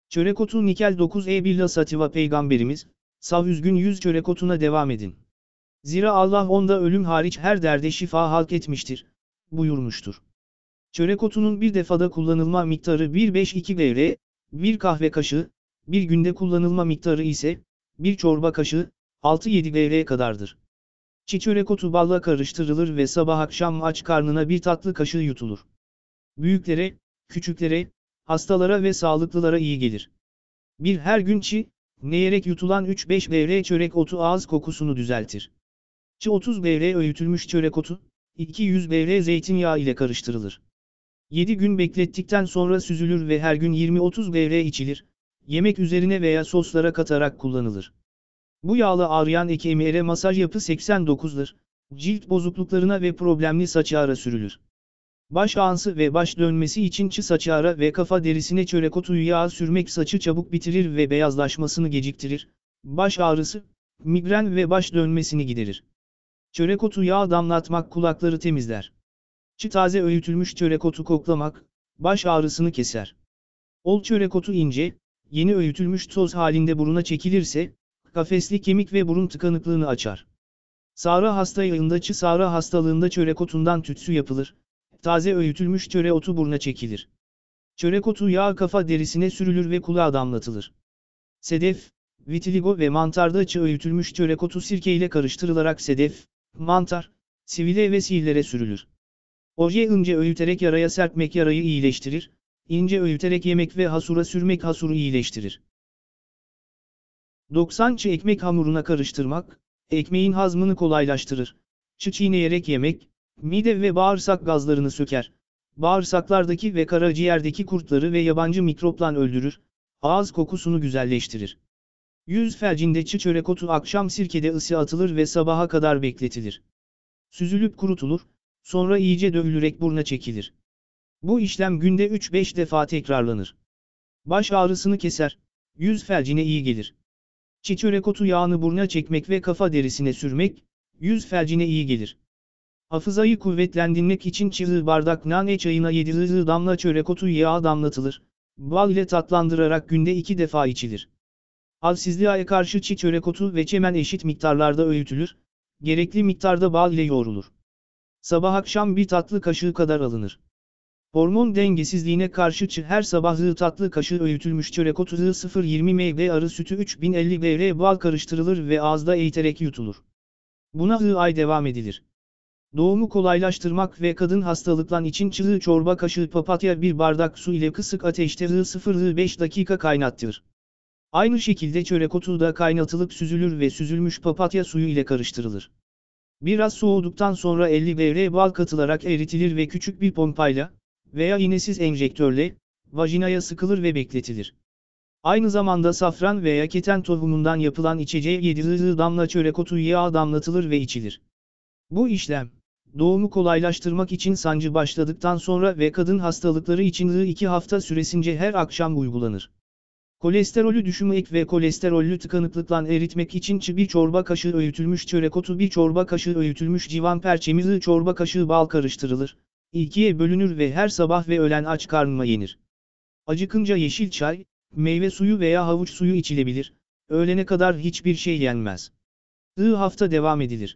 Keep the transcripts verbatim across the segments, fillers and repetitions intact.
Çörek otu nikel dokuz E Billah Sativa Peygamberimiz, sağ üzgün yüz çörek otuna devam edin. Zira Allah onda ölüm hariç her derde şifa halk etmiştir, buyurmuştur. Çörek otunun bir defada kullanılma miktarı bir virgül beş iki gram, bir kahve kaşığı, bir günde kullanılma miktarı ise, bir çorba kaşığı, altı yedi gram kadardır. Çiğ çörek otu balla karıştırılır ve sabah akşam aç karnına bir tatlı kaşığı yutulur. Büyüklere, küçüklere, hastalara ve sağlıklılara iyi gelir. Bir her gün çiğ, neyerek yutulan üç beş gram çörek otu ağız kokusunu düzeltir. Çiğ otuz gram öğütülmüş çörek otu, iki yüz gram zeytinyağı ile karıştırılır. yedi gün beklettikten sonra süzülür ve her gün yirmi otuz gram içilir, yemek üzerine veya soslara katarak kullanılır. Bu yağlı ağrıyan kemiğe masaj yapı seksen dokuz'dır, cilt bozukluklarına ve problemli saç ağrı sürülür. Baş ağrısı ve baş dönmesi için çiğ saç ağrı ve kafa derisine çörek otu yağı sürmek saçı çabuk bitirir ve beyazlaşmasını geciktirir. Baş ağrısı, migren ve baş dönmesini giderir. Çörek otu yağı damlatmak kulakları temizler. Çiğ taze öğütülmüş çörek otu koklamak, baş ağrısını keser. Ol çörek otu ince, yeni öğütülmüş toz halinde buruna çekilirse, kafesli kemik ve burun tıkanıklığını açar. Sağrı hastalığında çiğ sağrı hastalığında çörek otundan tütsü yapılır. Taze öğütülmüş çörek otu buruna çekilir. Çörek otu yağı kafa derisine sürülür ve kulağa damlatılır. Sedef, vitiligo ve mantarda çiğ öğütülmüş çörek otu sirke ile karıştırılarak sedef, mantar, sivile ve sihirlere sürülür. Oje ince öğüterek yaraya serpmek yarayı iyileştirir, ince öğüterek yemek ve hasura sürmek hasuru iyileştirir. doksan çiğ ekmek hamuruna karıştırmak, ekmeğin hazmını kolaylaştırır. Çiğ çiğneyerek yemek, mide ve bağırsak gazlarını söker. Bağırsaklardaki ve karaciğerdeki kurtları ve yabancı mikroplar öldürür. Ağız kokusunu güzelleştirir. Yüz felcinde çiğ çörek otu akşam sirkede ısı atılır ve sabaha kadar bekletilir. Süzülüp kurutulur, sonra iyice dövülerek buruna çekilir. Bu işlem günde üç beş defa tekrarlanır. Baş ağrısını keser, yüz felcine iyi gelir. Çiğ çörek otu yağını buruna çekmek ve kafa derisine sürmek, yüz felcine iyi gelir. Hafızayı kuvvetlendirmek için çiğ bardak nane çayına yedi damla çörek otu yağı damlatılır. Bal ile tatlandırarak günde iki defa içilir. Halsizliğe karşı çiğ çörek otu ve çemen eşit miktarlarda öğütülür, gerekli miktarda bal ile yoğrulur. Sabah akşam bir tatlı kaşığı kadar alınır. Hormon dengesizliğine karşı çiğ her sabah tatlı kaşığı öğütülmüş çörek otu sıfır virgül yirmi mililitre arı sütü üç bin elli mililitre bal karıştırılır ve ağızda eğiterek yutulur. Buna I ay devam edilir. Doğumu kolaylaştırmak ve kadın hastalıklan için çiğ çorba kaşığı papatya bir bardak su ile kısık ateşte sıfır virgül beş dakika kaynattırır. Aynı şekilde çörek otu da kaynatılıp süzülür ve süzülmüş papatya suyu ile karıştırılır. Biraz soğuduktan sonra elli mililitre bal katılarak eritilir ve küçük bir pompayla veya iğnesiz enjektörle vajinaya sıkılır ve bekletilir. Aynı zamanda safran veya keten tohumundan yapılan içeceğe yedi damla çörek otu yağı damlatılır ve içilir. Bu işlem, doğumu kolaylaştırmak için sancı başladıktan sonra ve kadın hastalıkları için iki hafta süresince her akşam uygulanır. Kolesterolü düşürmek ve kolesterollü tıkanıklıktan eritmek için bir çorba kaşığı öğütülmüş çörek otu bir çorba kaşığı öğütülmüş civan perçemi çorba kaşığı bal karıştırılır. İkiye bölünür ve her sabah ve öğlen aç karnına yenir. Acıkınca yeşil çay, meyve suyu veya havuç suyu içilebilir. Öğlene kadar hiçbir şey yenmez. I hafta devam edilir.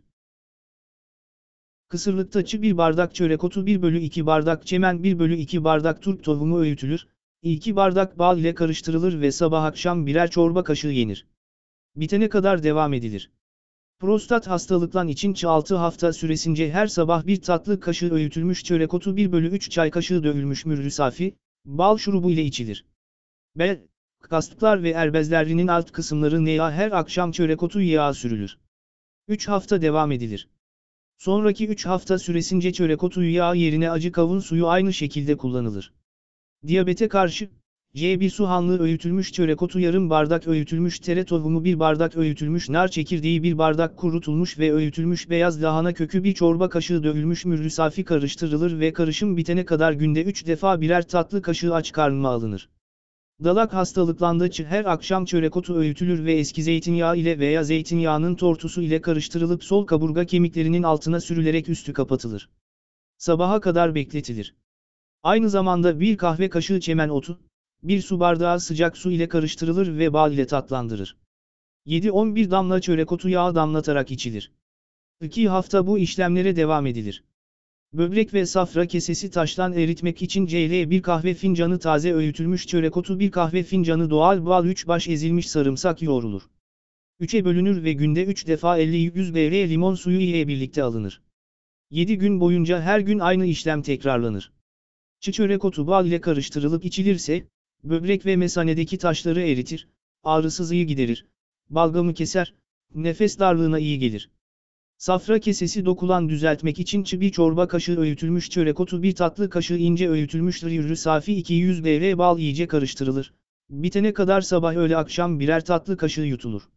Kısırlıkta çiğ bir bardak çörek otu bir bölü iki bardak çemen bir bölü iki bardak turp tohumu öğütülür. iki bardak bal ile karıştırılır ve sabah akşam birer çorba kaşığı yenir. Bitene kadar devam edilir. Prostat hastalıklan için çiğ altı hafta süresince her sabah bir tatlı kaşığı öğütülmüş çörek otu bir bölü üç çay kaşığı dövülmüş mürrü safi, bal şurubu ile içilir. Bel, kastıklar ve erbezlerinin alt kısımları neye her akşam çörek otu yağı sürülür. üç hafta devam edilir. Sonraki üç hafta süresince çörek otu yağı yerine acı kavun suyu aynı şekilde kullanılır. Diyabete karşı, C bir soğanlı öğütülmüş çörek otu yarım bardak öğütülmüş tere tohumu bir bardak öğütülmüş nar çekirdeği bir bardak kurutulmuş ve öğütülmüş beyaz lahana kökü bir çorba kaşığı dövülmüş mürrü safi karıştırılır ve karışım bitene kadar günde üç defa birer tatlı kaşığı aç karnına alınır. Dalak hastalıklandığı için her akşam çörek otu öğütülür ve eski zeytinyağı ile veya zeytinyağının tortusu ile karıştırılıp sol kaburga kemiklerinin altına sürülerek üstü kapatılır. Sabaha kadar bekletilir. Aynı zamanda bir kahve kaşığı çemen otu, bir su bardağı sıcak su ile karıştırılır ve bal ile tatlandırır. yedi on bir damla çörek otu yağı damlatarak içilir. iki hafta bu işlemlere devam edilir. Böbrek ve safra kesesi taştan eritmek için C L bir kahve fincanı taze öğütülmüş çörek otu, bir kahve fincanı doğal bal, üç baş ezilmiş sarımsak yoğrulur. üçe bölünür ve günde üç defa elli yüz mililitre limon suyu ile birlikte alınır. yedi gün boyunca her gün aynı işlem tekrarlanır. Çı çörek otu bal ile karıştırılıp içilirse, böbrek ve mesanedeki taşları eritir, ağrısızlığı giderir, balgamı keser, nefes darlığına iyi gelir. Safra kesesi dokulan düzeltmek için çı bir çorba kaşığı öğütülmüş çörek otu, bir tatlı kaşığı ince öğütülmüş rüyürü safi iki yüz mililitre bal iyice karıştırılır. Bitene kadar sabah öğle akşam birer tatlı kaşığı yutulur.